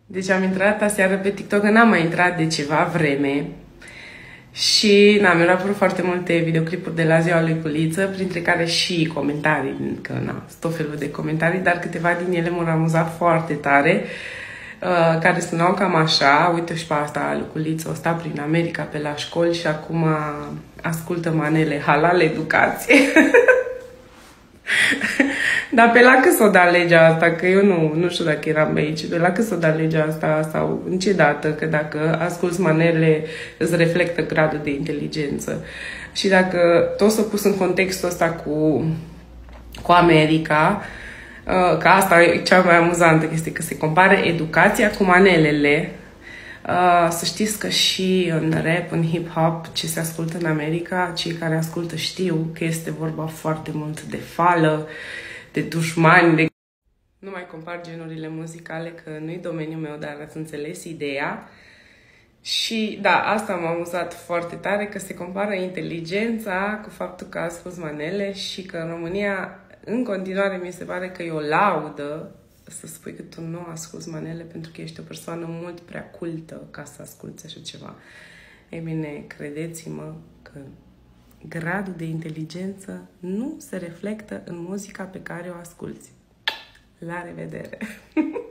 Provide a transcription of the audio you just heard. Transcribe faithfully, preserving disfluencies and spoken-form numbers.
Deci am intrat aseară pe TikTok, că n-am mai intrat de ceva vreme. Și na, mi-au apărut foarte multe videoclipuri de la ziua lui Culiță, printre care și comentarii, că na, tot felul de comentarii, dar câteva din ele m-au amuzat foarte tare, uh, care spuneau cam așa: uite și pe asta, lui Culiță, o sta prin America pe la școli și acum ascultă manele, halal educație. Dar pe la cât s-o da legea asta, că eu nu, nu știu dacă eram aici, pe la cât s-o da legea asta sau în ce dată, că dacă asculți manele îți reflectă gradul de inteligență. Și dacă tot s-a pus în contextul ăsta cu, cu America, că asta e cea mai amuzantă chestie, că se compară educația cu manelele. Să știți că și în rap, în hip-hop, ce se ascultă în America, cei care ascultă știu că este vorba foarte mult de fală, de dușmani, de... Nu mai compar genurile muzicale, că nu-i domeniul meu, dar ați înțeles ideea. Și da, asta m-a amuzat foarte tare, că se compară inteligența cu faptul că asculți manele și că în România, în continuare, mi se pare că e o laudă să spui că tu nu asculți manele pentru că ești o persoană mult prea cultă ca să asculți așa ceva. Ei bine, credeți-mă că gradul de inteligență nu se reflectă în muzica pe care o asculți. La revedere!